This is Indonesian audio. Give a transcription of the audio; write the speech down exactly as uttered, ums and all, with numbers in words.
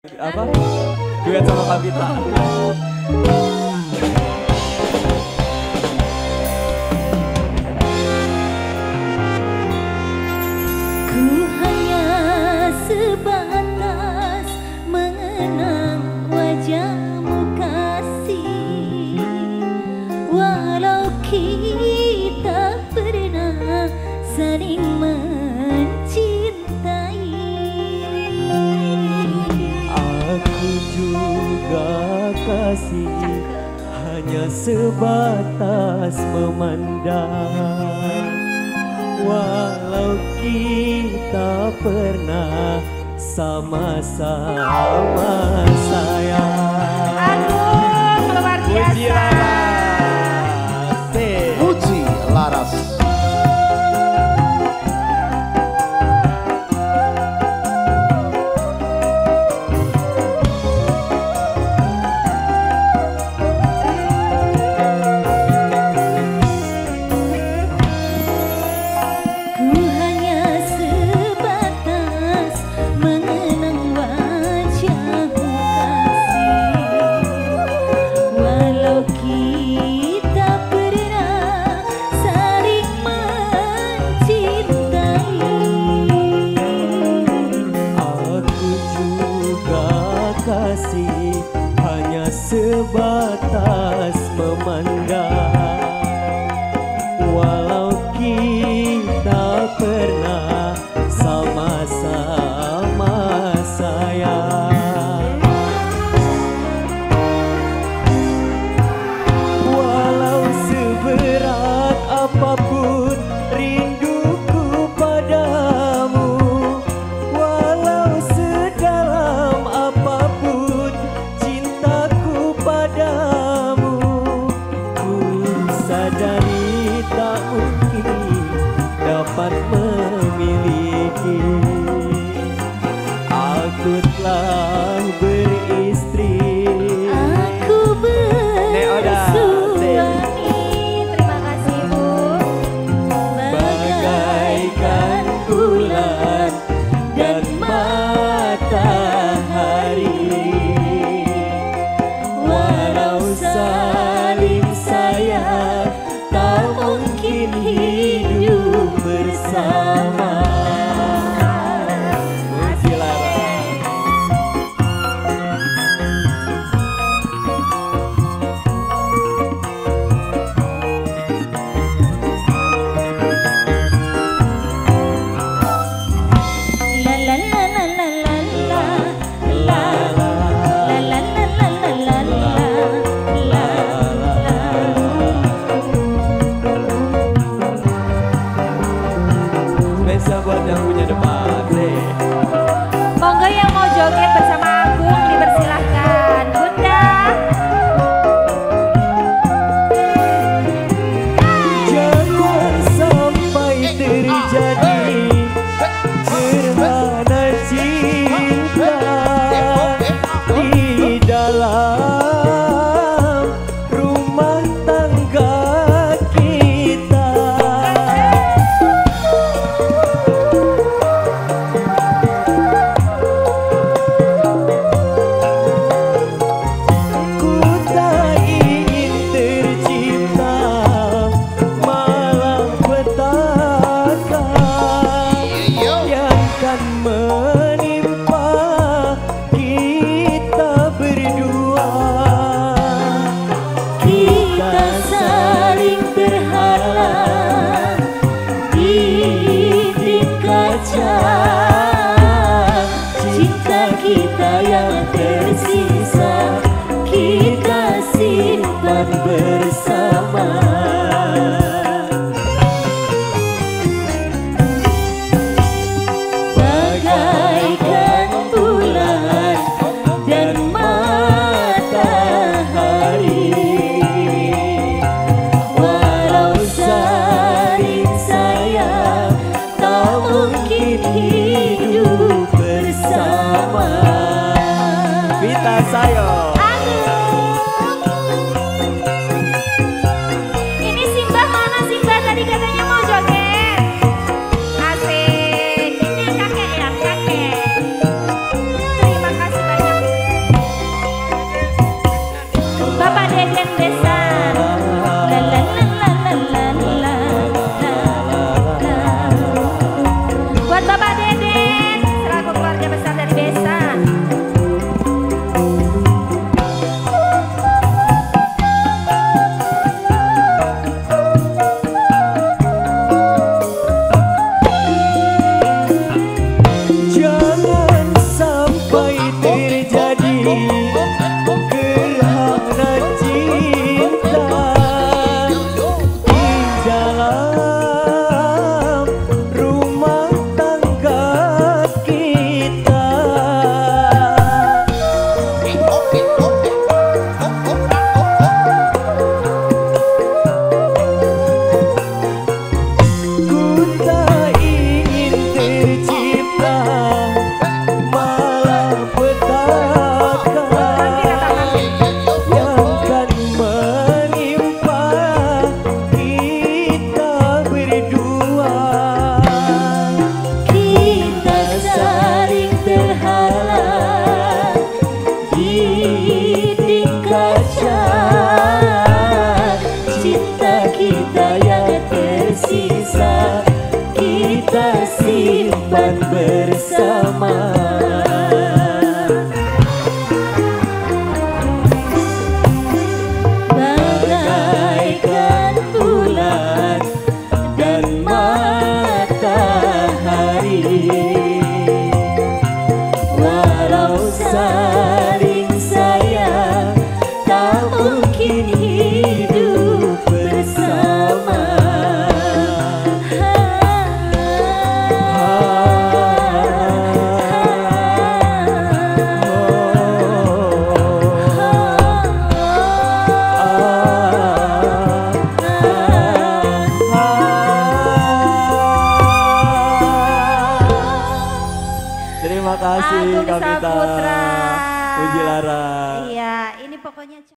Apa? Duet sama Kavita. Ku hanya sebatas mengenang wajahmu kasih, walau kita pernah saling mencintai. Aku juga kasih, hanya sebatas memandang, walau kita pernah sama-sama sayang. Aduh, luar biasa. Puji Laras. Hanya sebatas memandang, walau kita pernah sama-sama sayang. Walau seberat apapun rinduku padamu, walau sedalam apapun cintaku padamu, ku sadari tak mungkin dapat memiliki. Aku telah beristri, Aku bersuami. Terima kasih Bu. bagaikan bulan dan matahari, walau saling sayang tak mungkin hidup bersama. Puji Laras. La la la la la la la la la la la la la la. Spesial buat yang punya depan deh. Monggo yang mau joget bersama Agung dipersilahkan, Bunda. Jangan sampai terjadi gerhana cinta di dalam rumah tangga kita. Ku tak ingin tercipta malapetaka yang kan menimpa kita berdua. Kita saling berhalang di dinding kaca. Cinta kita yang tersisa kita simpan bersama. Bagaikan bulan dan matahari, walau saling sayang tak mungkin hidup bersama. Vita Sayo. Ini Simbah mana Simbah tadi katanya mau joget. Asik. Ini kakek ya kakek. Terima kasih banyak. terhalang di kaca cinta kita yang tersisa kita simpan bersama. Bagaikan bulan dan matahari, walau saling sayang tak mungkin hidup bersama. Terima kasih Agung Kak Mita Saputra. Puji Lara. Iya, ini pokoknya